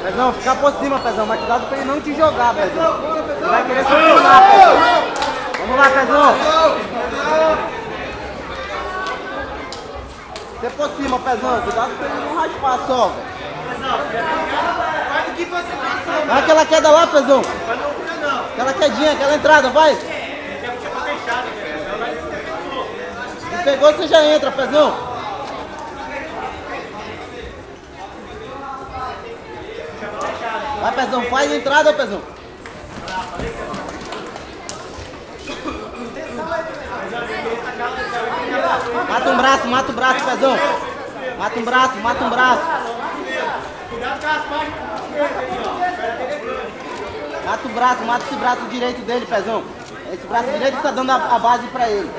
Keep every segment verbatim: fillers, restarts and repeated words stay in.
Pezão, fica por cima, Pezão, mas cuidado pra ele não te jogar, Pezão. Ele vai querer se pular, Pezão. Vamos lá, Pezão. Você por cima, Pezão, cuidado pra ele não raspar só, velho. Faz o que você precisa. Vai aquela queda lá, Pezão. Aquela quedinha, aquela entrada, vai. Se pegou, você já entra, Pezão. Vai, Pezão, faz a entrada, Pezão. Mata um braço, mata o braço, Pezão. Mata um braço, mata um braço. Cuidado com as páginas. Mata o braço, mata esse braço direito dele, Pezão. Esse braço direito tá dando a, a base pra ele.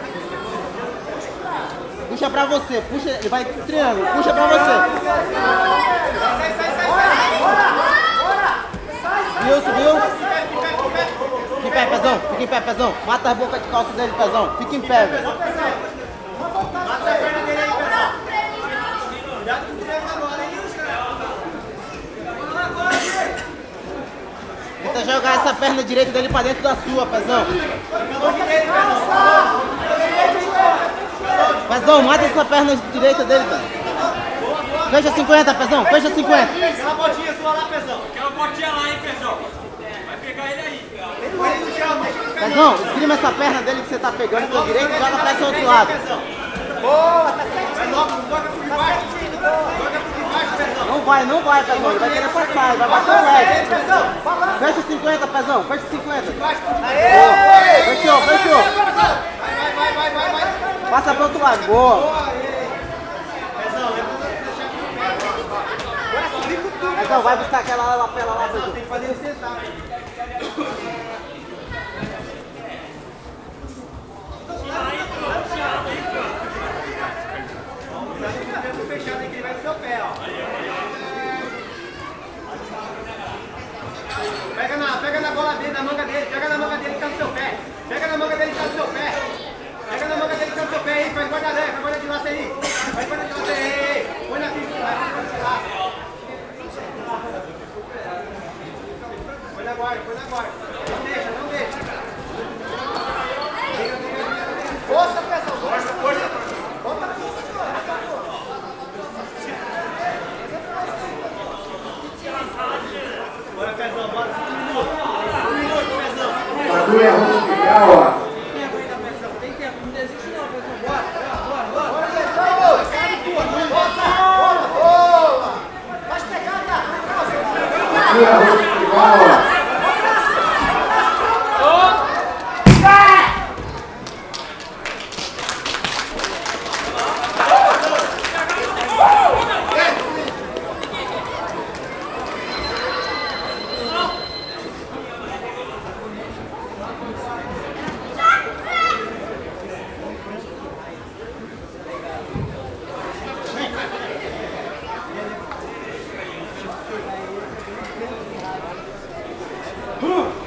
Puxa pra você, puxa, ele vai triângulo, puxa pra você. Sai, sai, sai, sai. Viu, subiu? Fica em pé, Pezão, fica em pé, Pezão. Mata a boca de calça dele, Pezão. Fica em pé, velho. Mata a perna dele aí, pessoal. Cuidado com o triângulo agora, hein? Tenta jogar essa perna direita dele pra dentro da sua, Pezão. Pezão, mata essa perna direita dele, velho. Fecha cinquenta, Pezão, fecha cinquenta. Aquela botinha sua lá, Pezão. Aquela botinha lá, hein, Pezão. Vai pegar ele aí. Põe ele no chão, deixa ele ficar. Pezão, esgrima essa perna dele que você tá pegando com a direita e joga pra esse outro lado. Boa, tá certinho. Vai logo, toca por debaixo. Toca por debaixo, Pezão. Não vai, não vai, Pezão, ele vai querer passar, ele vai bater o leve. Fecha cinquenta, Pezão, fecha cinquenta. Aê! Fechou, fechou. Vai, vai, vai, vai, vai. Passa pro outro lado, boa. Pezão, Pezão, vai buscar aquela lapela lá, Pezão. tem que fazer ele sentar. Fechado aí que ele vai no seu pé, ó. Pega na, pega na bola dele, na manga dele, pega na manga dele que tá no seu pé. Pega na manga dele que tá no seu pé. Pega na manga dele que tá no seu pé aí, faz guarda leve, faz guarda de laço aí. Faz guarda de laço aí. Põe na pista, vai, faz guarda de laço. Põe na guarda, põe na guarda. Não deixa, não deixa. Força, pessoal. Força, força. Bota a força, bora, Pezão, bora, cinco minutos. Um minuto, Pezão. Bagulho é ruim, legal, ó. Tem tempo ainda, Pezão. Tem tempo, não desiste não, Pezão. Bora, bora, bora. Bora, Pezão. Bora, bora. Boa. Faz pegada. Bagulho é ruim, legal, ó. Huh!